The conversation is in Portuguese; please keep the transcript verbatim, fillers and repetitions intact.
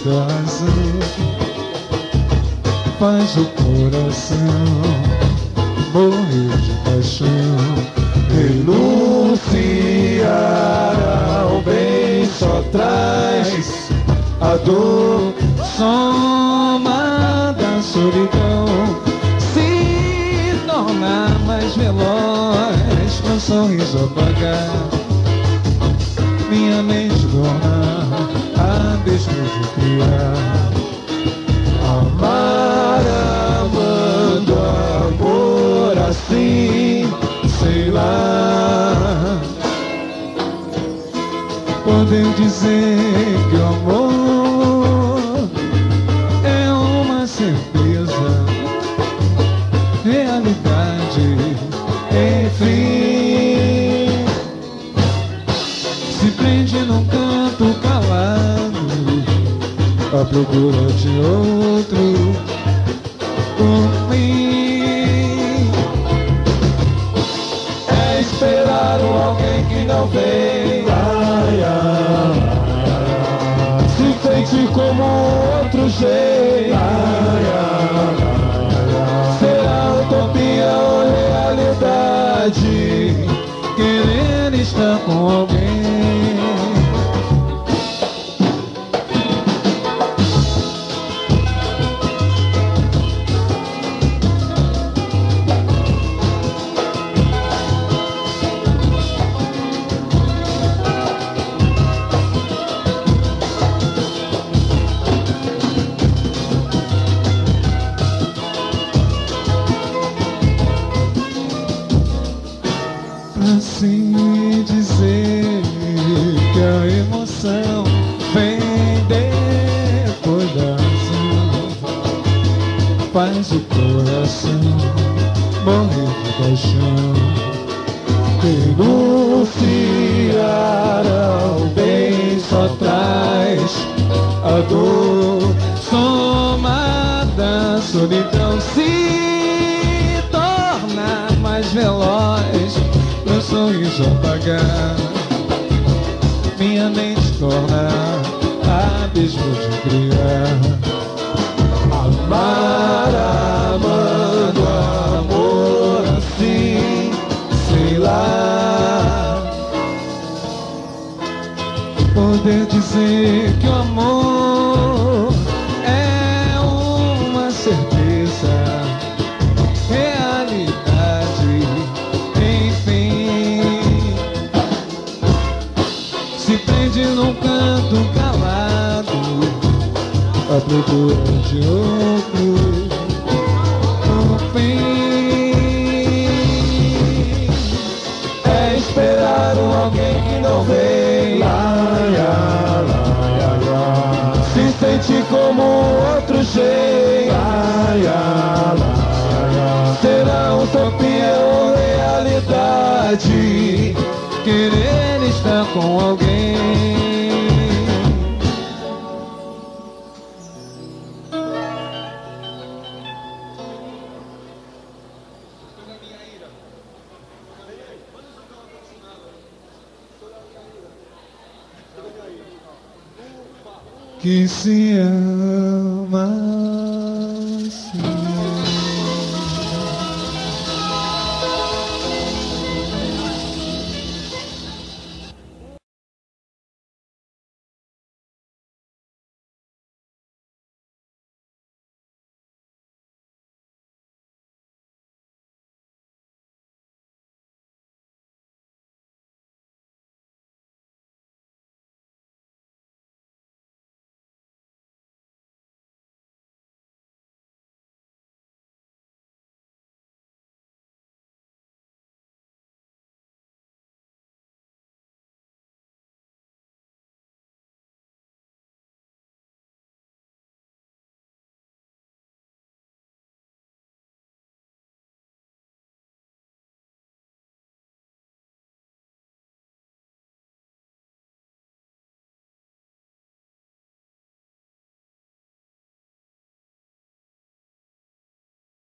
da razão faz o coração morrer de paixão. Renunciar ao bem só traz a dor, Soma da solidão se torna mais veloz, meu sorriso apagar, minha mente tornar abismo de criar. amar amando amor assim, sei lá. Poder dizer que o amor é uma certeza, realidade, enfim. Se prende num canto calado à procura de outro por mim. É esperar um alguém que não vem, ai, ai, ai. Se sente como outro jeito, ai, ai, ai. Será utopia ou realidade Querer estar com alguém. Assim dizer que a emoção vem depois da razão, faz o coração morrer de paixão. Renunciar ao bem só traz a dor, Somada solidão se torna mais veloz, meu sorriso apagar, minha mente tornar abismo de criar. amar amando amor assim, sei lá. Poder dizer que o amor é uma certeza, realidade, enfim. Se prende num canto calado à procura de outro por fim. É esperar um alguém que não vem, ai, ai, ai, ai. Se sente como outro jeito, ai, ai, ai, ai. Será utopia ou realidade Querer estar com alguém. Que se ama